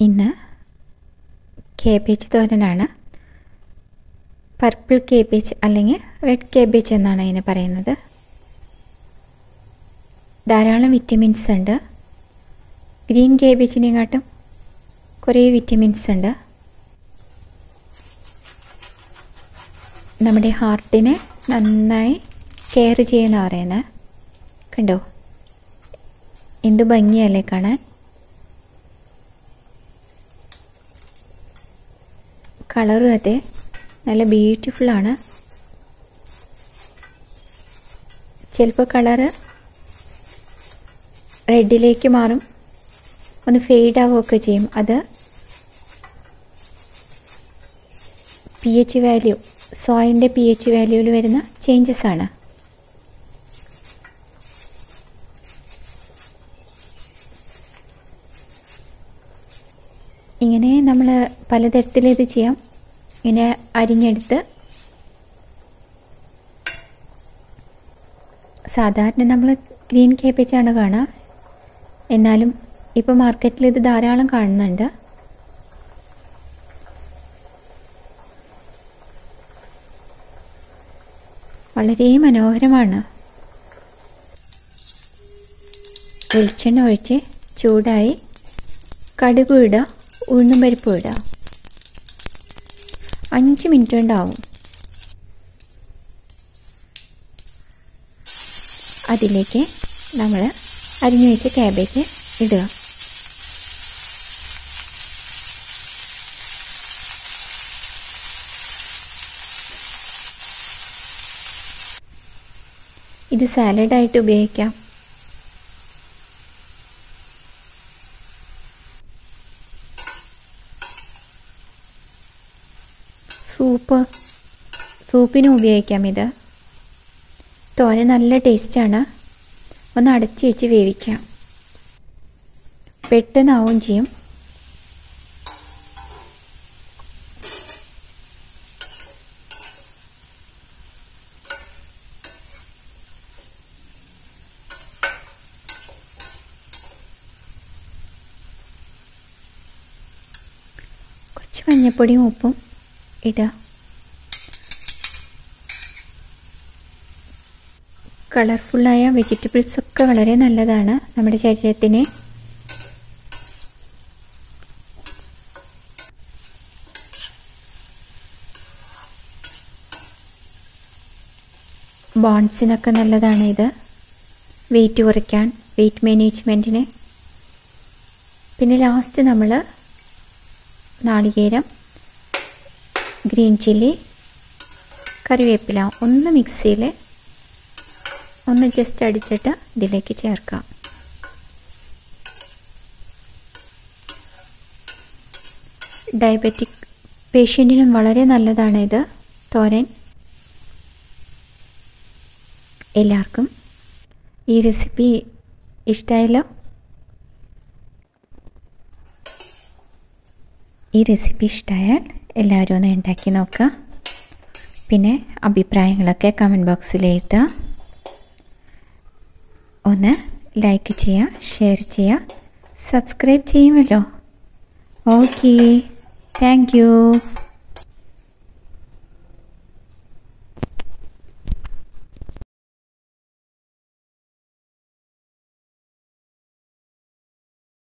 ഇന്ന് കേബേജ് തോരനാണ്. Purple cabbage അല്ലെങ്കിൽ റെഡ് കേബേജ് എന്നാണ് അതിന് പറയുന്നത്. ധാരാളം വിറ്റമിൻസ് ഉണ്ട്. ഗ്രീൻ കേബേജിനെക്കാട്ടും കുറേ വിറ്റമിൻസ് ഉണ്ട്. നമ്മുടെ ഹാർട്ടിനെ നന്നായി കെയർ ചെയ്യുന്ന പറയുന്നത്. കണ്ടോ, എന്ത് ഭംഗിയല്ലേ കാണാൻ. കളറും അതെ നല്ല ബ്യൂട്ടിഫുള്ളാണ്. ചിലപ്പോൾ കളറ് റെഡിലേക്ക് മാറും, ഒന്ന് ഫെയ്ഡ് ആവുകയൊക്കെ ചെയ്യും. അത് pH വാല്യൂ, സോയിലിൻ്റെ pH വാല്യൂവിൽ വരുന്ന ചേഞ്ചസ് ആണ്. ഇങ്ങനെ നമ്മൾ പലതരത്തിൽ ഇത് ചെയ്യാം. ഇങ്ങനെ അരിഞ്ഞെടുത്ത് സാധാരണ നമ്മൾ ഗ്രീൻ കേബേജാണ് കാണുക. എന്നാലും ഇപ്പോൾ മാർക്കറ്റിൽ ഇത് ധാരാളം കാണുന്നുണ്ട്. വളരെ മനോഹരമാണ്. വെളിച്ചെണ്ണ ഒഴിച്ച് ചൂടായി കടുക് ഇടുക, ഉഴുന്നും പരിപ്പും ഇടുക. 5 മിനിറ്റ് ഉണ്ടാവും. അതിലേക്ക് നമ്മൾ അരിഞ്ഞു വെച്ച ക്യാബേജ് ഇടുക. ഇത് സാലഡായിട്ട് ഉപയോഗിക്കാം. സൂപ്പിനും ഉപയോഗിക്കാം. ഇത് തോരൻ നല്ല ടേസ്റ്റാണ്. ഒന്ന് അടച്ച് വെച്ച് വേവിക്കാം. പെട്ടെന്നാവും ചെയ്യും. കുറച്ച് മഞ്ഞൾപ്പൊടിയും ഉപ്പും ഇടുക. കളർഫുള്ളായ വെജിറ്റബിൾസൊക്കെ വളരെ നല്ലതാണ് നമ്മുടെ ശരീരത്തിന്. ബോൺസിനൊക്കെ നല്ലതാണ് ഇത്. വെയിറ്റ് കുറയ്ക്കാൻ, വെയിറ്റ് മാനേജ്മെൻറ്റിന്. പിന്നെ ലാസ്റ്റ് നമ്മൾ നാളികേരം, ഗ്രീൻ ചില്ലി, കറിവേപ്പില ഒന്ന് മിക്സിയിൽ ഒന്ന് ജസ്റ്റ് അടിച്ചിട്ട് ഇതിലേക്ക് ചേർക്കാം. ഡയബറ്റിക് പേഷ്യൻറ്റിനും വളരെ നല്ലതാണ് ഇത് തോരൻ. എല്ലാവർക്കും ഈ റെസിപ്പി ഇഷ്ടമായല്ലോ. ഈ റെസിപ്പി ഇഷ്ടമായാൽ എല്ലാവരും ഒന്ന് ഉണ്ടാക്കി നോക്കുക. പിന്നെ അഭിപ്രായങ്ങളൊക്കെ കമൻറ്റ് ബോക്സിൽ എഴുതുക. ഒന്ന് ലൈക്ക് ചെയ്യുക, ഷെയർ ചെയ്യുക, സബ്സ്ക്രൈബ് ചെയ്യുമല്ലോ. Okay, thank U.